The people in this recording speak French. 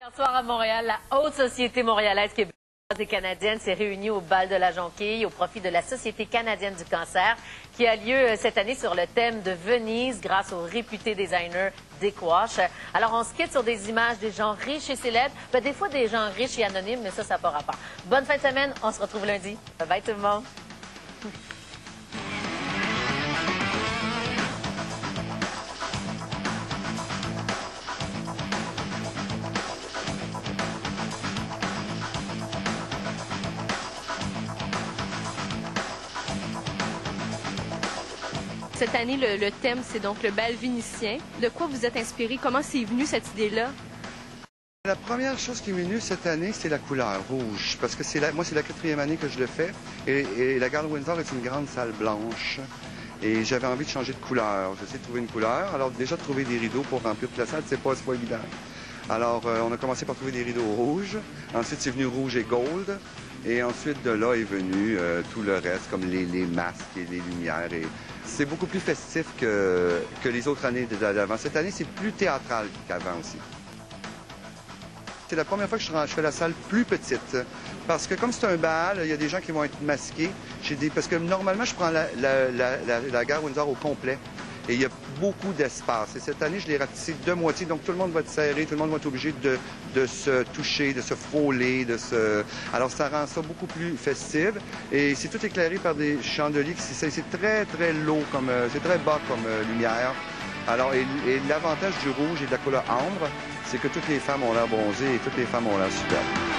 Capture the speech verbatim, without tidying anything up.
Hier soir à Montréal, la haute société montréalaise québécoise et canadienne s'est réunie au bal de la Jonquille au profit de la Société canadienne du cancer qui a lieu cette année sur le thème de Venise grâce au réputé designer Dick Wash. Alors on se quitte sur des images des gens riches et célèbres, ben, des fois des gens riches et anonymes, mais ça, ça n'a pas rapport. Bonne fin de semaine, on se retrouve lundi. Bye bye tout le monde. Cette année, le, le thème, c'est donc le bal vénitien. De quoi vous êtes inspiré? Comment c'est venu cette idée-là? La première chose qui m'est venue cette année, c'est la couleur rouge. Parce que c'est la, moi, c'est la quatrième année que je le fais. Et, et la Gare Windsor est une grande salle blanche. Et j'avais envie de changer de couleur. J'essaie de trouver une couleur. Alors déjà, de trouver des rideaux pour remplir toute la salle, c'est pas, c'est pas évident. Alors, euh, on a commencé par trouver des rideaux rouges. Ensuite, c'est venu rouge et gold. Et ensuite, de là est venu euh, tout le reste, comme les, les masques et les lumières. Et c'est beaucoup plus festif que, que les autres années d'avant. Cette année, c'est plus théâtral qu'avant aussi. C'est la première fois que je, je fais la salle plus petite. Parce que comme c'est un bal, il y a des gens qui vont être masqués. Des, parce que normalement, je prends la, la, la, la, la Gare Windsor au complet. Et il y a beaucoup d'espace. Et cette année, je l'ai ratissé de moitié. Donc, tout le monde va être serré, tout le monde va être obligé de, de se toucher, de se frôler, de se... Alors, ça rend ça beaucoup plus festif. Et c'est tout éclairé par des chandeliers. C'est très, très low, comme c'est très bas comme euh, lumière. Alors, et, et l'avantage du rouge et de la couleur ambre, c'est que toutes les femmes ont l'air bronzées et toutes les femmes ont l'air superbes.